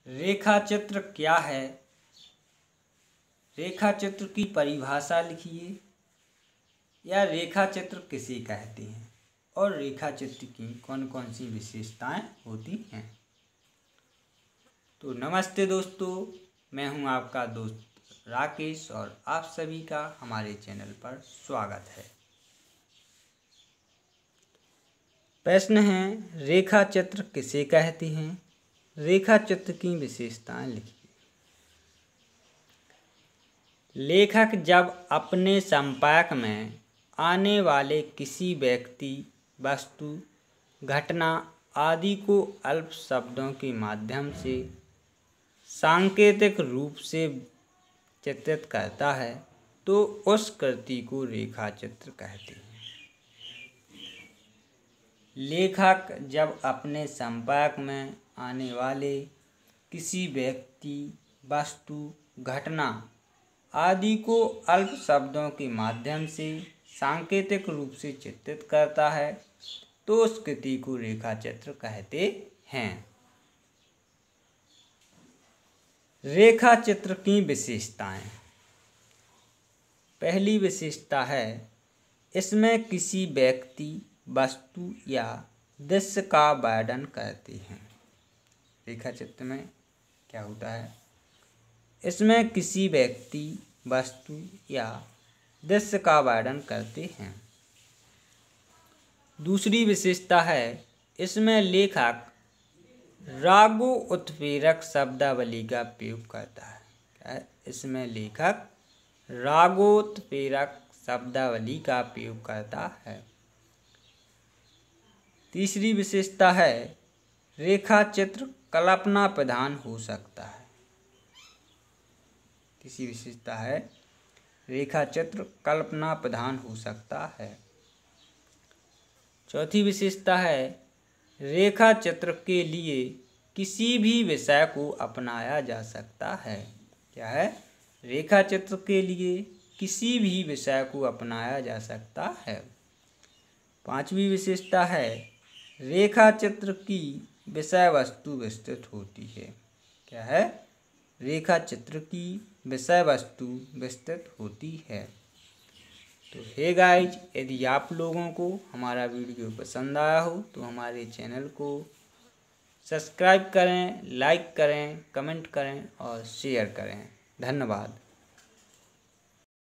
रेखा चित्र क्या है? रेखा चित्र की परिभाषा लिखिए या रेखा चित्र किसे कहते हैं और रेखा चित्र की कौन कौन सी विशेषताएं होती हैं। तो नमस्ते दोस्तों, मैं हूं आपका दोस्त राकेश और आप सभी का हमारे चैनल पर स्वागत है। प्रश्न है, रेखा चित्र किसे कहते हैं? रेखा चित्र की विशेषताएं लिखिए। लेखक जब अपने संपर्क में आने वाले किसी व्यक्ति, वस्तु, घटना आदि को अल्प शब्दों के माध्यम से सांकेतिक रूप से चित्रित करता है तो उस कृति को रेखा चित्र कहते हैं। लेखक जब अपने संपर्क में आने वाले किसी व्यक्ति, वस्तु, घटना आदि को अल्प शब्दों के माध्यम से सांकेतिक रूप से चित्रित करता है तो उस कृति को रेखा चित्र कहते हैं। रेखा चित्र की विशेषताएं। पहली विशेषता है, इसमें किसी व्यक्ति, वस्तु या दृश्य का वर्णन करते हैं। रेखा चित्र में क्या होता है? इसमें किसी व्यक्ति, वस्तु या दृश्य का वर्णन करते हैं। दूसरी विशेषता है, इसमें लेखक रागो उत्प्रेरक शब्दावली का प्रयोग करता है। क्या है? इसमें लेखक रागोत्प्रेरक शब्दावली का प्रयोग करता है। तीसरी विशेषता है, रेखा चित्र कल्पना प्रधान हो सकता है। तीसरी विशेषता है, रेखा चित्र कल्पना प्रधान हो सकता है। चौथी विशेषता है, रेखा चित्र के लिए किसी भी विषय को अपनाया जा सकता है। क्या है? रेखा चित्र के लिए किसी भी विषय को अपनाया जा सकता है। पांचवी विशेषता है, रेखा चित्र की विषय वस्तु विस्तृत होती है। क्या है? रेखा चित्र की विषय वस्तु विस्तृत होती है। तो हे गाइज, यदि आप लोगों को हमारा वीडियो पसंद आया हो तो हमारे चैनल को सब्सक्राइब करें, लाइक करें, कमेंट करें और शेयर करें। धन्यवाद।